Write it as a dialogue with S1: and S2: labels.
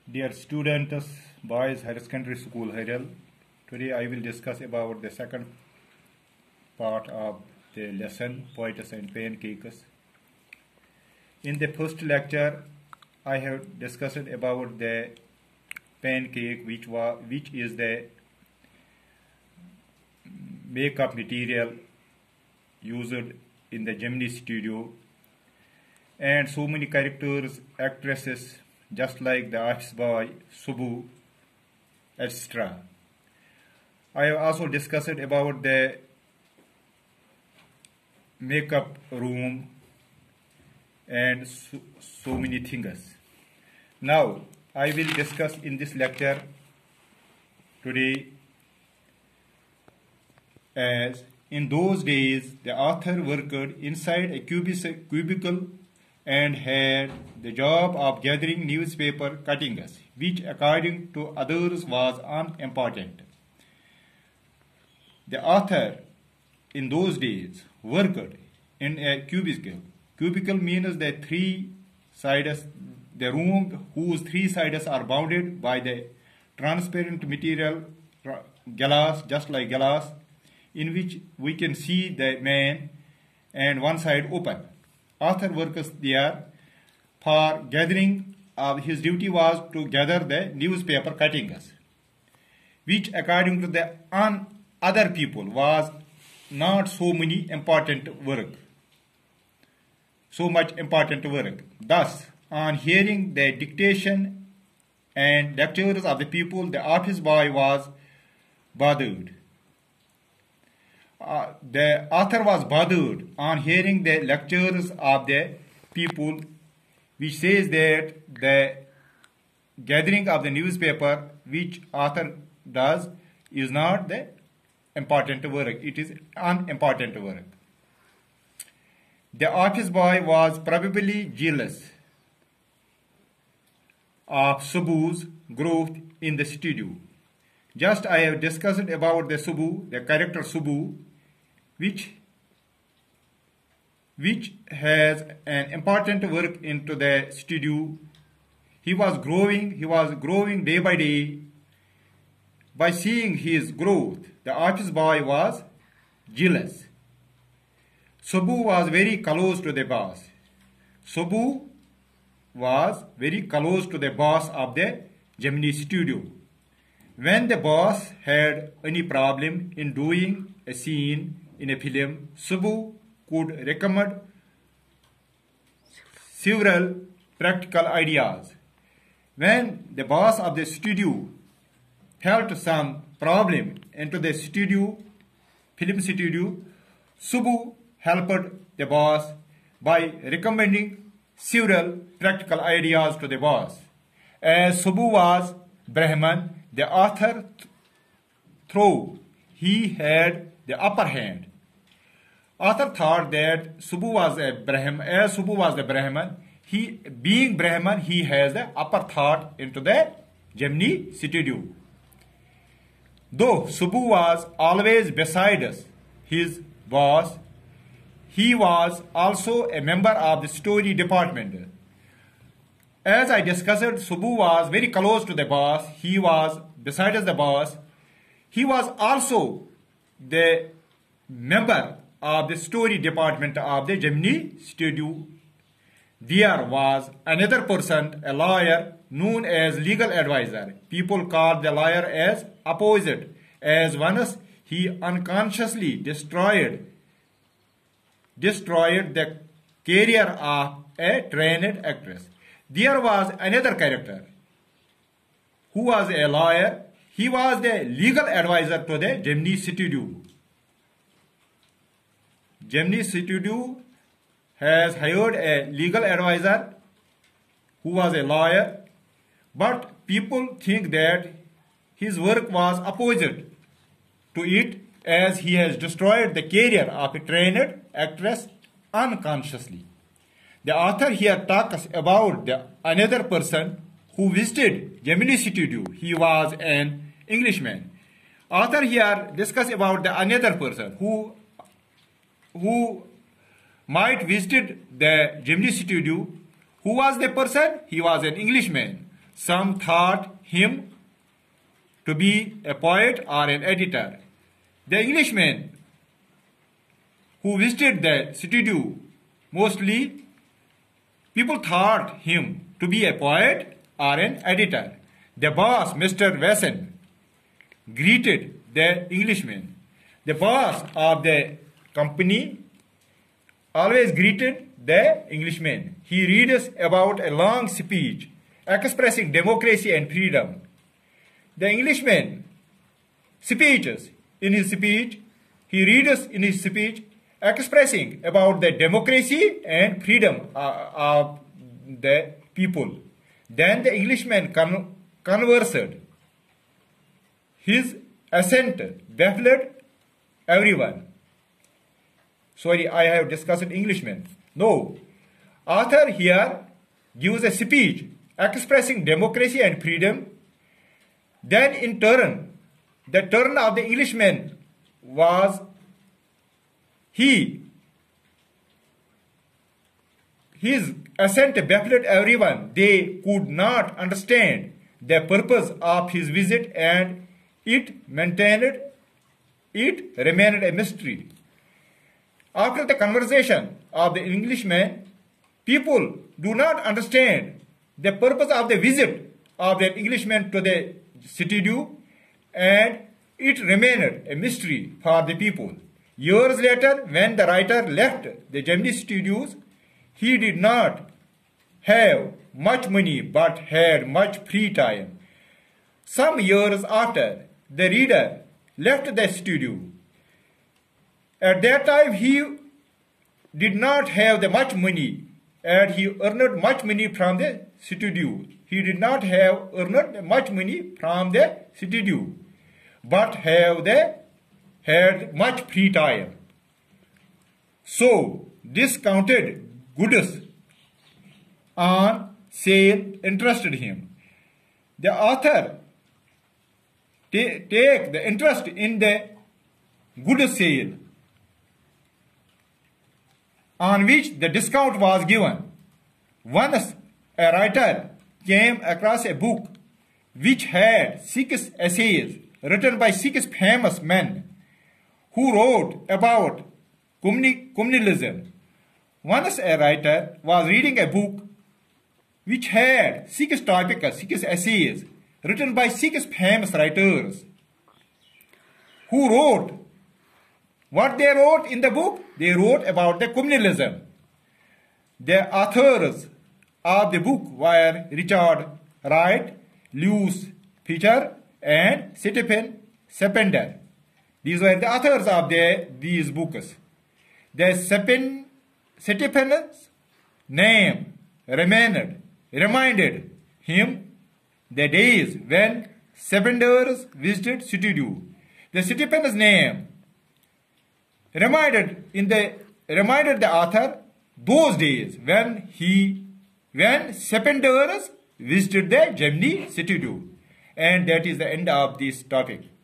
S1: Dear students, boys, higher secondary school, Hyrel. Today I will discuss about the second part of the lesson, Poets and Pancakes. In the first lecture, I have discussed about the pancake, which is the makeup material used in the Gemini studio, and so many characters, actresses, just like the office boy, Subu, etc. I have also discussed about the makeup room and so many things. Now, I will discuss in this lecture today as in those days the author worked inside a cubicle and had the job of gathering newspaper cuttings, which according to others was unimportant. The author in those days worked in a cubicle. Cubicle means the three sides, the room whose three sides are bounded by the transparent material glass, just like glass, in which we can see the man and one side open. Author works there for gathering. His duty was to gather the newspaper cuttings, which according to the other people was not so much important work. Thus, on hearing the dictation and lectures of the people, the office boy was bothered. The author was bothered on hearing the lectures of the people, which says that the gathering of the newspaper which author does is not the important work, it is unimportant work. The office boy was probably jealous of Subu's growth in the studio. Just I have discussed about the Subu, the character Subu, which has an important work into the studio. He was growing day by day. By seeing his growth, the office boy was jealous. Subu was very close to the boss. Subu was very close to the boss of the Gemini studio. When the boss had any problem in doing a scene in a film, Subu could recommend several practical ideas. When the boss of the studio felt some problem into the film studio, Subu helped the boss by recommending several practical ideas to the boss. As Subu was Brahman, the author thought he had the upper hand. Author thought that Subu was a Brahman. As Subu was the Brahman, being Brahman, he has the upper thought into the Gemini studio. Though Subu was always beside his boss, he was also a member of the story department. As I discussed, Subu was very close to the boss. He was beside the boss. He was also the member of the story department of the Gemini studio. There was another person, a lawyer, known as legal advisor. People called the lawyer as opposite, as once he unconsciously destroyed the career of a trained actress. There was another character who was a lawyer. He was the legal advisor to the Gemini studio. Gemini studio has hired a legal advisor who was a lawyer, but people think that his work was opposite to it, as he has destroyed the career of a trained actress unconsciously. The author here talks about another person who visited Gemini studio. He was an Englishman. Author here discusses about another person who might visited the Gemini studio. Who was the person? He was an Englishman. Some thought him to be a poet or an editor. The Englishmen who visited the studio, mostly people thought him to be a poet or an editor. The boss, Mr. Wesson, greeted the Englishman. The boss of the company always greeted the Englishman. He read us about a long speech expressing democracy and freedom. The Englishman speeches in his speech, he read us in his speech expressing about the democracy and freedom of the people. Then the Englishman conversed. His accent baffled everyone. Sorry, I have discussed Englishman. No. Author here gives a speech expressing democracy and freedom. Then in turn, the turn of the Englishman was his accent baffled everyone. They could not understand the purpose of his visit, and it remained a mystery. After the conversation of the Englishman, people do not understand the purpose of the visit of the Englishman to the studio, and it remained a mystery for the people. Years later, when the writer left the Gemini studios, he did not have much money but had much free time. Some years after, the reader left the studio. At that time, he did not have the much money, and he earned much money from the studio. He did not have earned much money from the studio, but had much free time. So, discounted goods on sale interested him. The author take the interest in the good sale on which the discount was given. Once a writer came across a book which had 6 essays written by 6 famous men who wrote about communalism. Once a writer was reading a book which had 6 topics, 6 essays written by 6 famous writers who wrote. What they wrote in the book? They wrote about the communalism. The authors of the book were Richard Wright, Lewis Fisher, and Stephen Spender. These were the authors of these books. The Stephen's name reminded him the days when Spenders visited studio. The Stephen's name reminded the author those days when Spenders visited the Gemini studio. And that is the end of this topic.